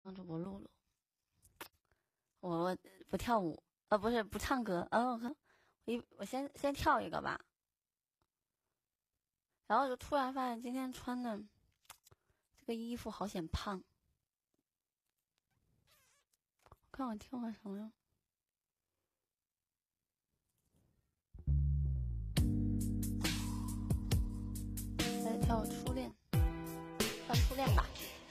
主播露露，我不跳舞，不是不唱歌，我先跳一个吧。然后就突然发现今天穿的这个衣服好显胖，我看我跳个什么呀？来跳初恋，跳初恋吧。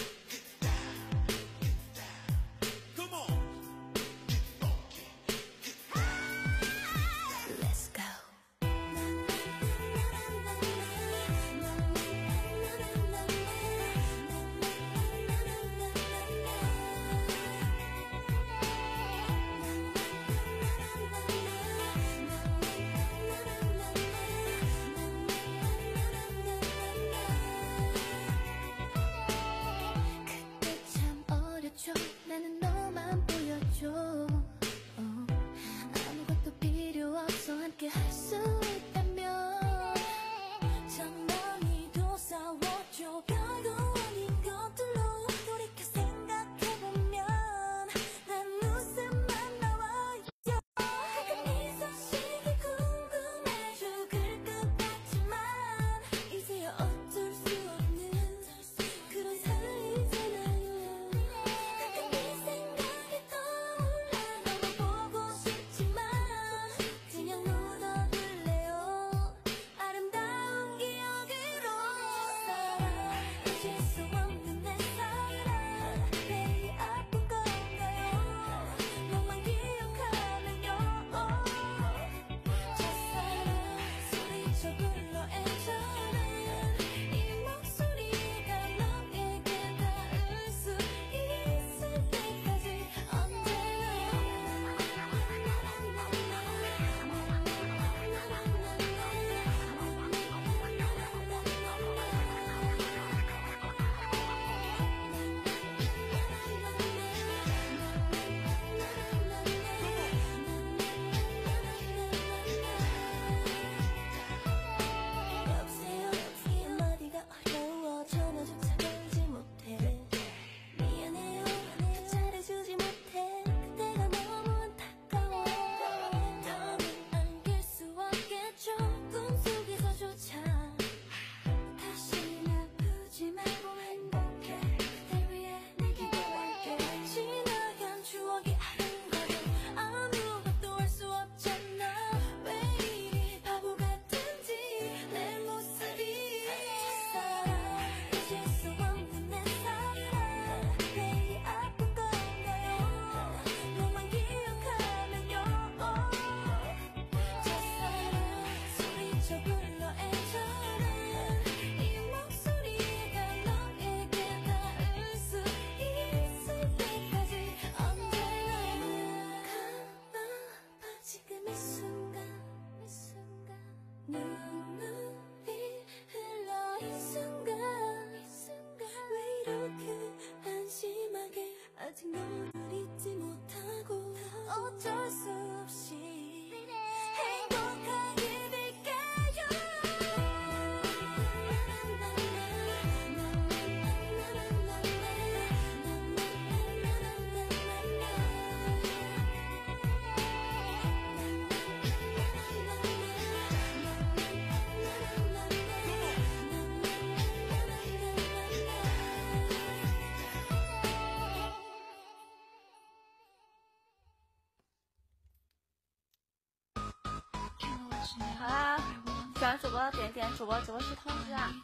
好啦，喜欢主播点点主播直播室通知啊！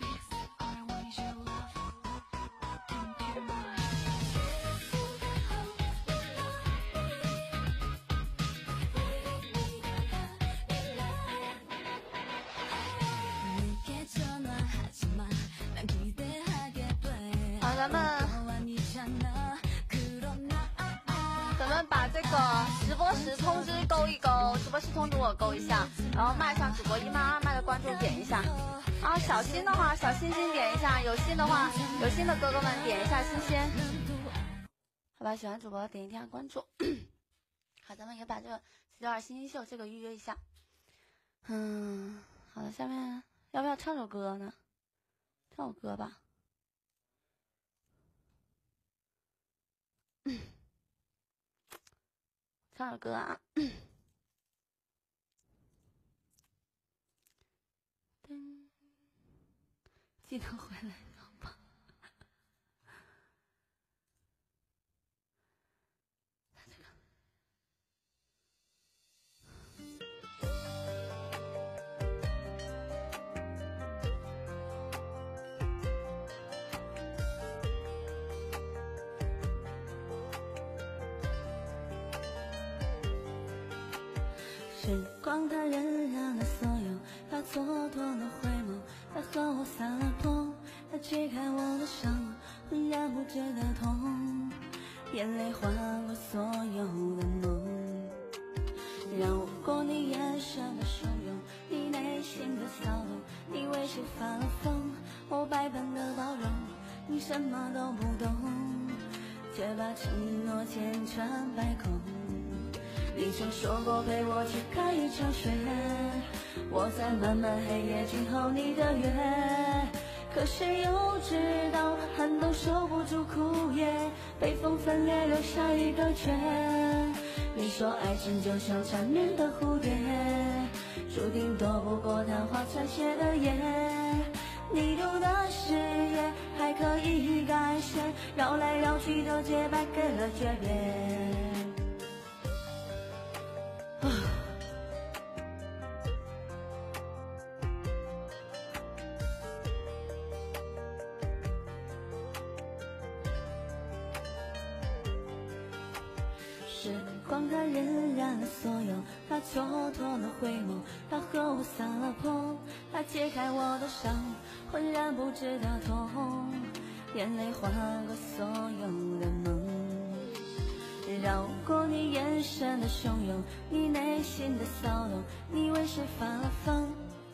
好，咱们把这个直播时通知勾一勾，直播室通知我勾一下，然后麦上主播一麦二麦的关注点一下。啊，小心的话小心心点一下，有心的话有心的哥哥们点一下心心。好吧，喜欢主播点一下关注。好，咱们也把这个762星星秀这个预约一下。好的，下面要不要唱首歌呢？唱首歌吧。 唱首歌啊。记得回来好吧。时光它荏苒了所有，它蹉跎了回眸，它和我撒了泼，它揭开我的伤，浑然不知的痛，眼泪划过所有的梦，绕过你眼神的汹涌，你内心的骚动，你为谁发了疯，我百般的包容，你什么都不懂，却把承诺千疮百孔。你曾说过陪我去看一场雪，我在漫漫黑夜静候你的约，可谁又知道寒冬守不住枯叶，被风分裂留下一个缺。你说爱情就像缠绵的蝴蝶，注定躲不过昙花残谢的夜，你读的誓言还可以改写，绕来绕去都结败给了诀别。时光它荏苒了所有，它蹉跎了回眸，它和我撒了泼，它揭开我的伤，浑然不知的痛，眼泪划过所有的梦，绕过你眼神的汹涌，你内心的骚动，你为谁发了疯，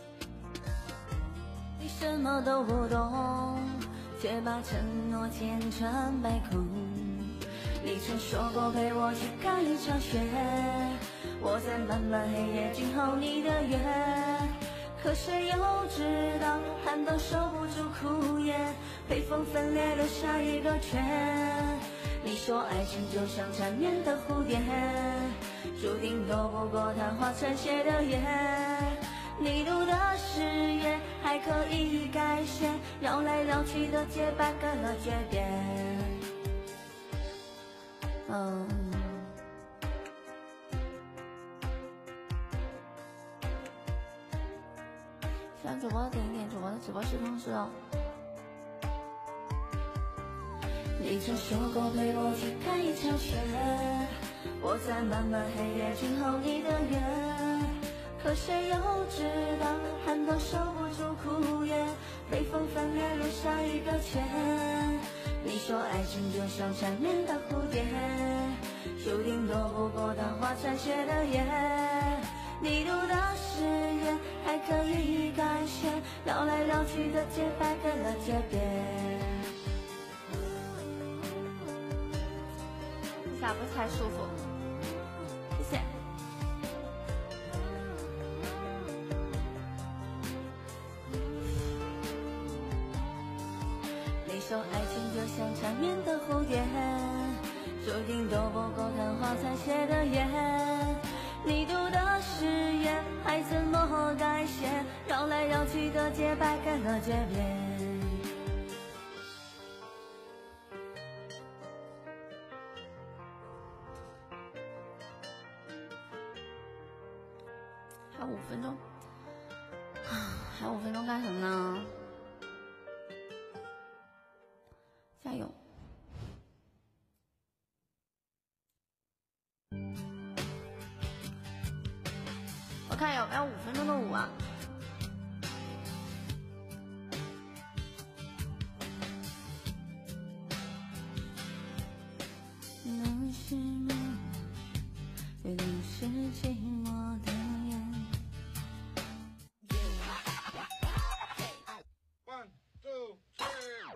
你什么都不懂，却把承诺千疮百孔。你曾说过陪我去看一场雪，我在漫漫黑夜静候你的约，可谁又知道寒冬守不住枯叶，被风分裂留下一个缺。你说爱情就像缠绵的蝴蝶，注定躲不过昙花残谢的夜，你读的誓言还可以改写，绕来绕去的结拜给了诀别。喜欢主播点一点主播的直播室通知哦。你曾说过陪我去看一场雪，我在漫漫黑夜静候你的约，可谁又知道寒冬守不住枯叶，被风分裂留下一个缺。你说爱情就像缠绵的蝴蝶，注定躲不过昙花残谢的夜，你读的誓言还可以改写，绕来绕去的结拜给了诀别。这下不是太舒服，谢谢。你说爱情就像缠绵的蝴蝶，注定躲不过昙花残谢的夜，你读的誓言还怎么改写，绕来绕去的结拜给了诀别。还有5分钟，还有5分钟干什么呢？加油！我看有没有5分钟的舞啊？能是梦，也能是寂寞的眼。 1, 2, 3。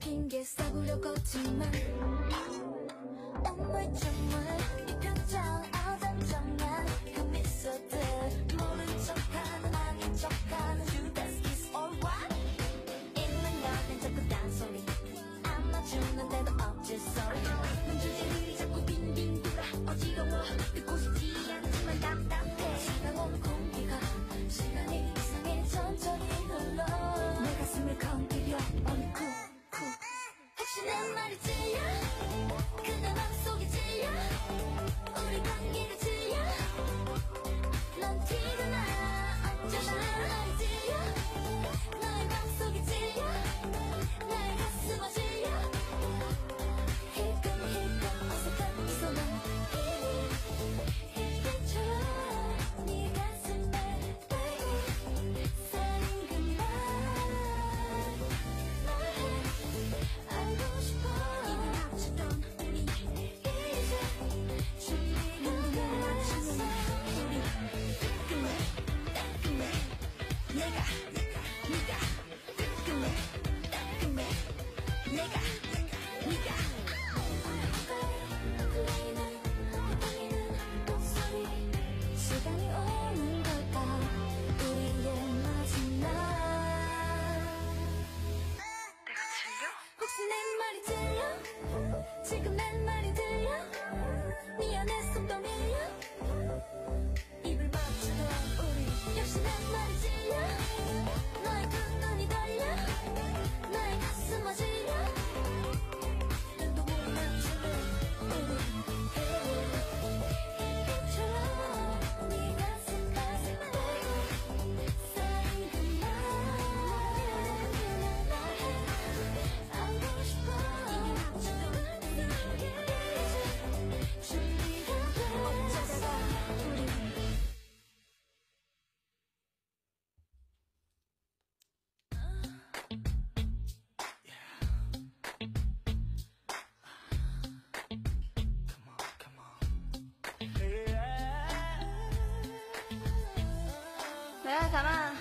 来，咱们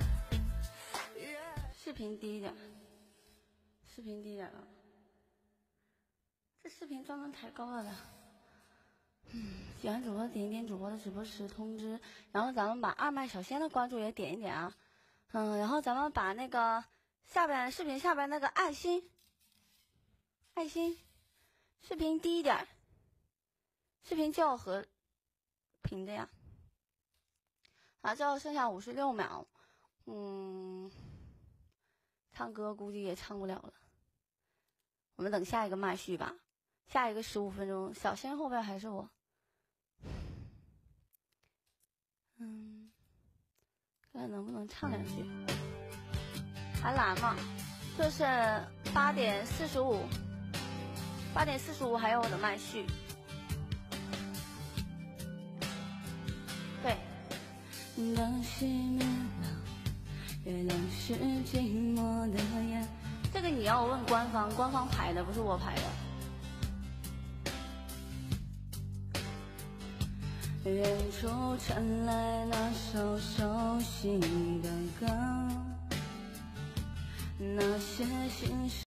视频低一点，视频低一点了。这视频专门抬高了的。喜欢主播点一点主播的直播时通知，然后咱们把二麦小仙的关注也点一点啊。然后咱们把那个下边视频下边那个爱心，视频低一点，视频就要和平的呀。好，最后剩下56秒，唱歌估计也唱不了了，我们等下一个麦序吧，下一个15分钟，小仙后边还是我，看能不能唱两句，还来吗？这是8点45，还有我的麦序，对。灯熄灭了，月亮是寂寞的眼。这个你要问官方排的，不是我排的。远处传来那首熟悉的歌，那些心事。